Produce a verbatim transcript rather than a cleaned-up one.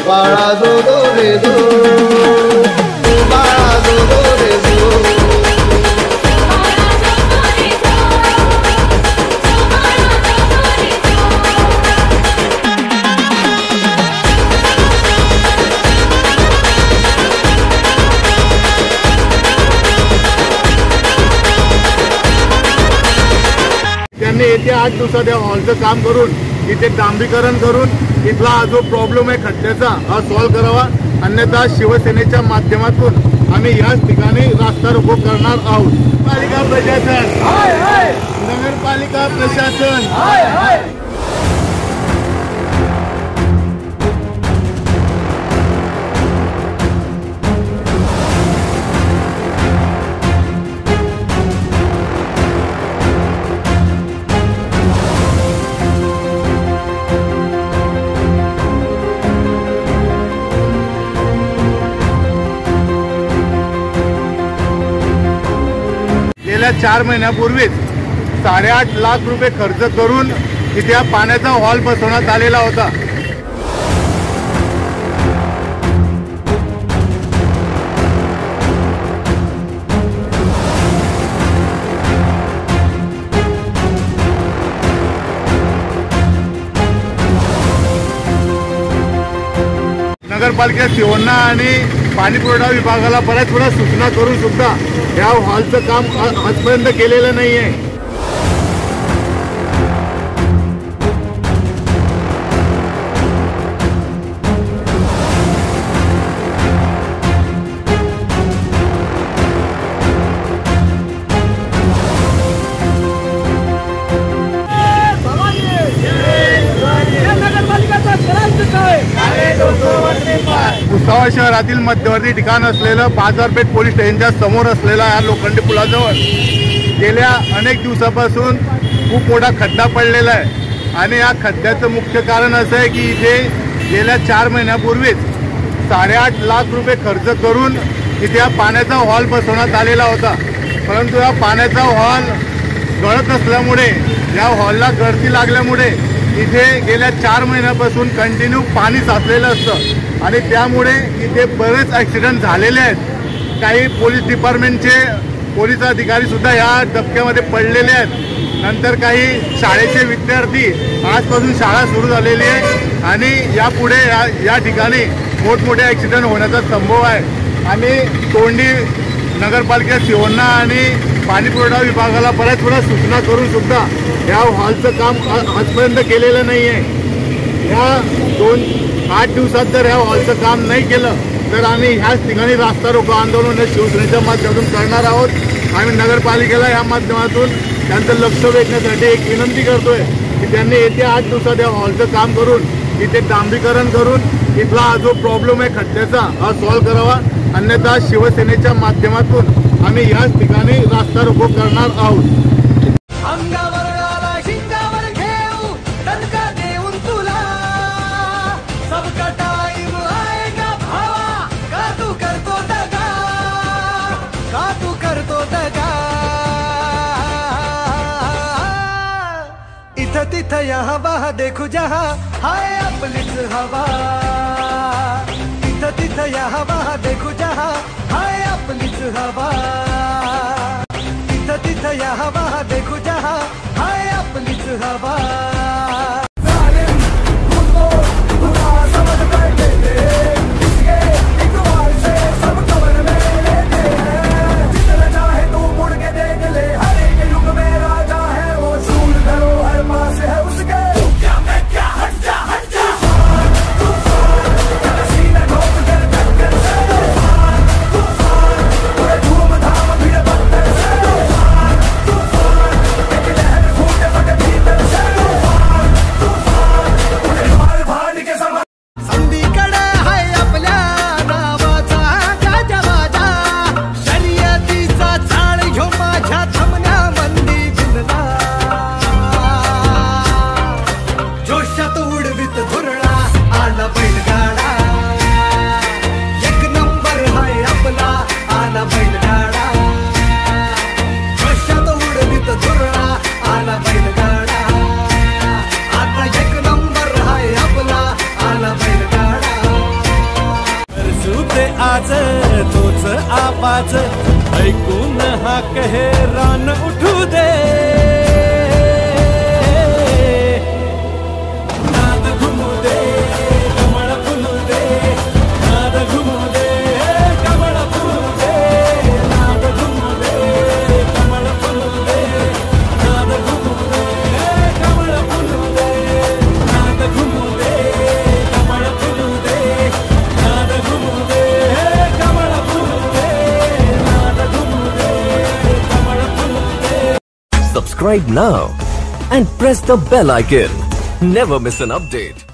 बाळा दो दो रे दो, बाळा दो दो रे दो. त्यांनी येत्या आठ दिवसात या हॉलचं काम करून इथे डांबरीकरण करून इथला जो प्रॉब्लेम आहे खड्ड्याचा हा सॉल्व्ह करावा. अन्यथा शिवसेनेच्या माध्यमातून आम्ही याच ठिकाणी रास्ता रोको करणार आहोत. पालिका प्रशासन, नगरपालिका प्रशासन, गेल्या चार महिन्यापूर्वीच साडेआठ लाख रुपये खर्च करून इथे हा पाण्याचा हॉल बसवण्यात आलेला होता. नगरपालिका सिहोंना आणि पाणी पुरवठा विभागाला बऱ्याच वेळा सूचना करून सुद्धा या हॉलचं काम आजपर्यंत केलेलं नाही आहे. भुसावळ शहरातील मध्यवर्ती ठिकाण असलेलं बाजारपेठ पोलीस स्टेशनच्या समोर असलेला या लोखंडी पुलाजवळ गेल्या अनेक दिवसापासून खूप मोठा खड्डा पडलेला आहे. आणि या खड्ड्याचं मुख्य कारण असं आहे की इथे गेल्या चार महिन्यापूर्वीच साडेआठ लाख रुपये खर्च करून इथे हा पाण्याचा हॉल बसवण्यात आलेला होता. परंतु या पाण्याचा हॉल गळत असल्यामुळे या हॉलला गळती लागल्यामुळे इथे गेल्या चार महिन्यापासून कंटिन्यू पाणी साचलेलं असतं आणि त्यामुळे इथे बरेच ॲक्सिडेंट झालेले आहेत. काही पोलीस डिपार्टमेंटचे पोलीस अधिकारी सुद्धा या धक्क्यामध्ये पडलेले आहेत. नंतर काही शाळेचे विद्यार्थी आजपासून शाळा सुरू झालेली आहे आणि यापुढे या या ठिकाणी मोठमोठे ॲक्सिडेंट होण्याचा संभव आहे. आम्ही तोंडी नगरपालिका सिहोंना आणि पाणी पुरवठा विभागाला बऱ्याच वेळा सूचना करून सुद्धा या हॉलचं काम आजपर्यंत केलेलं नाही आहे. या दोन आठ दिवसात जर या हॉलचं काम नाही केलं तर आम्ही ह्याच ठिकाणी रास्ता रोको आंदोलन शिवसेनेच्या माध्यमातून करणार आहोत. आम्ही नगरपालिकेला या माध्यमातून त्यांचं लक्ष वेधण्यासाठी एक विनंती करतोय की त्यांनी येत्या आठ दिवसात या हॉलचं काम करून इथे डांबरीकरण करून इथला जो प्रॉब्लेम आहे खड्ड्याचा हा सॉल्व्ह करावा. अन्यथा शिवसेनेच्या माध्यमातून आम्ही याच ठिकाणी रास्ता रोको करणार आहोत. इथं तिथं यहाँ वहाँ देखू जहाँ हाय आपलीच हवा. इथं तिथं यहाँ वहाँ देखू जहाँ हाय आपलीच हवा. इथं तिथं यहाँ वहाँ देखू जहाँ हाय आपलीच हवा. आज तोच आवाज ऐकून हा कहे रान उठू दे नाद घुमू दे कमळ फुलू दे नाद घुमू दे कमळ फुलू दे नाद घुमू दे कमळ फुलू दे नाद घुमू दे कमळ फुलू दे नाद घुमू दे कमळ फुलू दे नाद घुमू दे कमळ फुलू दे नाद घुमू दे कमळ फुलू दे. Subscribe now and press the bell icon. Never miss an update.